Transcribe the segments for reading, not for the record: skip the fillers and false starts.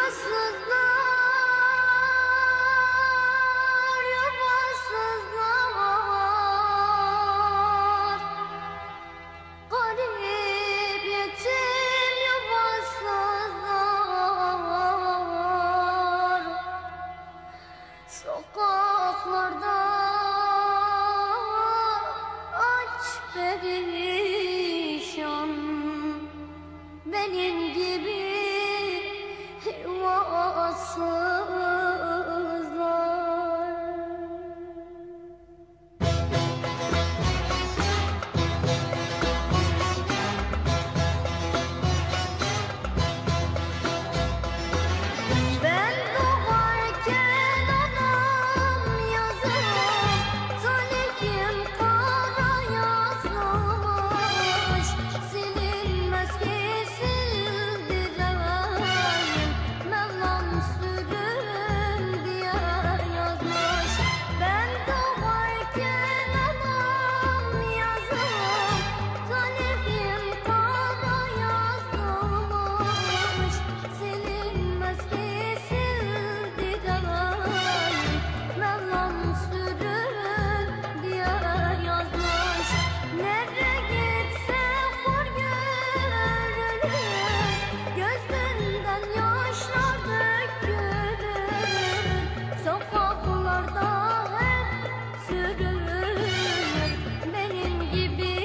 garip yetim yuvasızlar, sokaklarda aç perişan, benim gibi yuvasızlar. Ben doğarken anam yazmış, talihim kara yazmış, silinmez ki sildireyim, Mevlam sürün diye yazmış. Ben doğarken anam yazmış, talihim kara yazmış, silinmez ki sildireyim, Mevlam sürün diye yazmış. Nereye gitse hor görülür, gözünden yaşlar dökülür, sokaklarda hep sürünür, benim gibi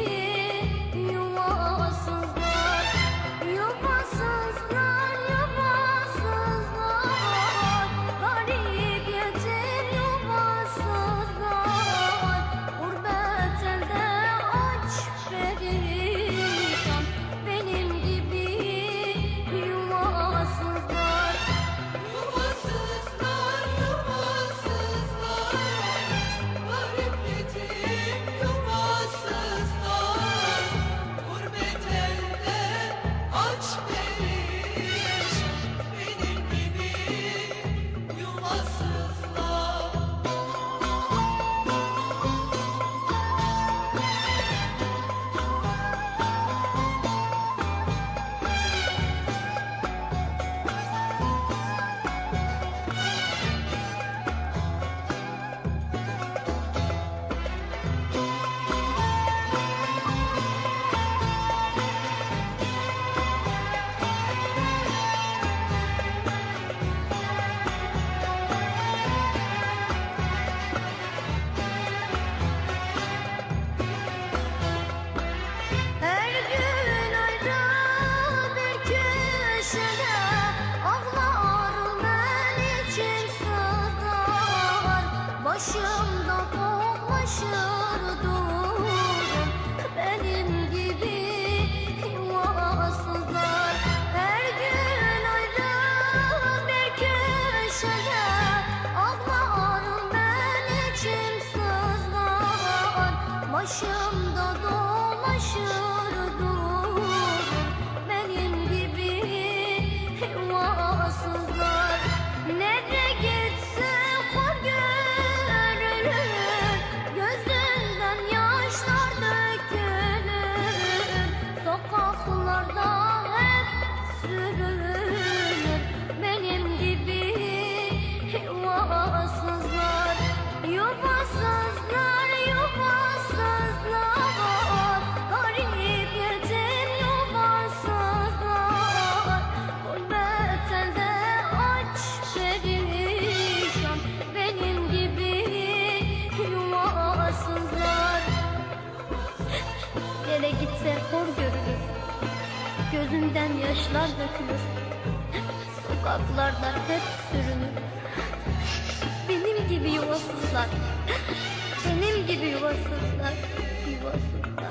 yuvasızlar. Yuvasızlar, yuvasızlar, garip yetim yuvasızlar, gurbet elde aç perişan, benim gibi yuvasızlar. Yuvasızlar, yuvasızlar, garip yetim yuvasızlar, gurbet elde aç perişan, benim gibi yuvasızlar. Her gün ayrı bir köşede ağlarım ben içim sızlar, başımda dolaşır durum, benim gibi yuvasızlar. Her gün ayrı bir köşede ağlarım ben içim sızlar, başımda dolaşır durum, benim gibi yuvasızlar. Nereye gitse hor görülür, gözünden yaşlar dökülür, sokaklarda hep sürünür, benim gibi yuvasızlar. Yuvasızlar, yuvasızlar, garip yetim yuvasızlar, gurbet elde aç perişan, benim gibi yuvasızlar. Nereye gitse hor görülür, gözünden yaşlar dökülür, sokaklarda hep sürünür, benim gibi yuvasızlar, benim gibi yuvasızlar, yuvasızlar.